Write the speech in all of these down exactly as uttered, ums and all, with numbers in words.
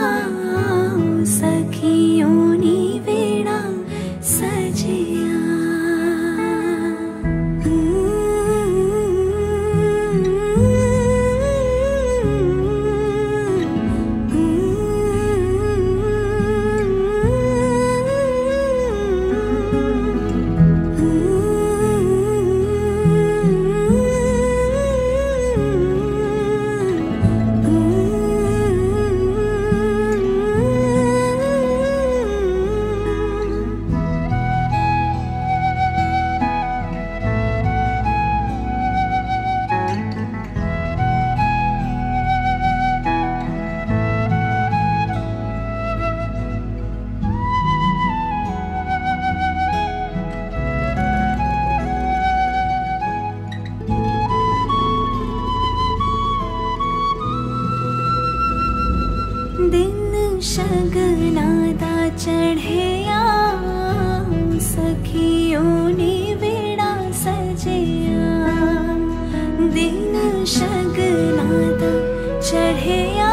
सखियों नी वेड़ा सजिया। दिन शगना दा चढ़िया सखियों ने वेड़ा सजिया। दिन शगना दा चढ़िया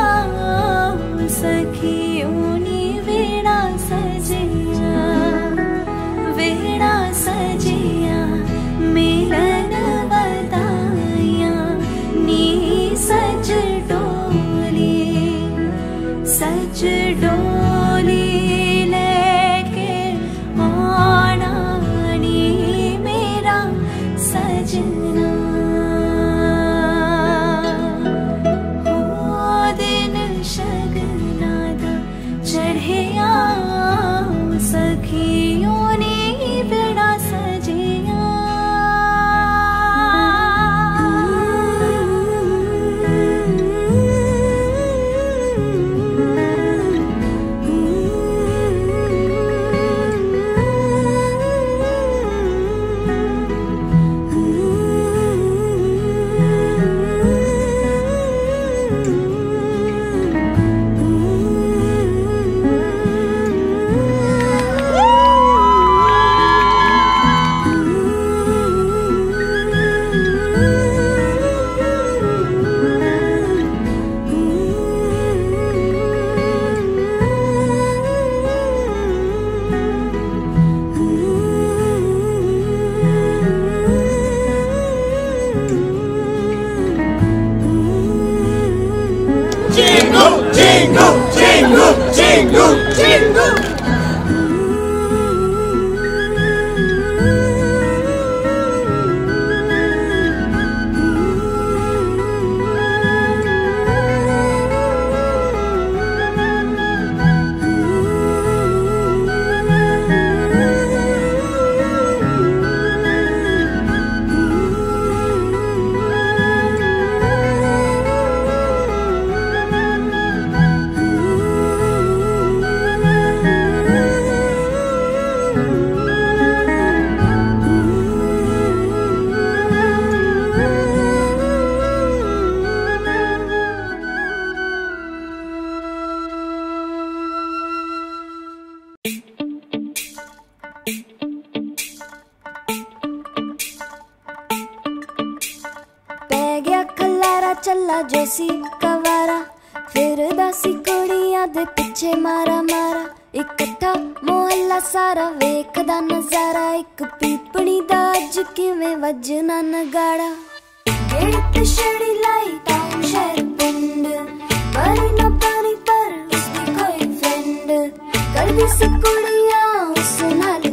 सखियों ने वेड़ा सजिया। वेड़ा सजिया मेरन बदाया नी सज डोली। सच डोली लेके आना नी मेरा सजना। हो दिन शगना दा चढ़िया सखियों ने बेड़ा सजिया। Jingle, jingle, jingle, jingle, jingle. पै गया खलारा चला जोसी कवारा। फिर दासी कुड़ियां दे पिछे मारा मारा। इकट्ठा मोहल्ला सारा वेखदा नजारा। एक पीपणी दा अज किवें वजना नगाड़ा। गेड़ ते छड़ी लाई टाउन शहर पिंड। पर ना पानी पर उसदी कोई फ्रेंड। करदी सी कुड़ियां उस नाल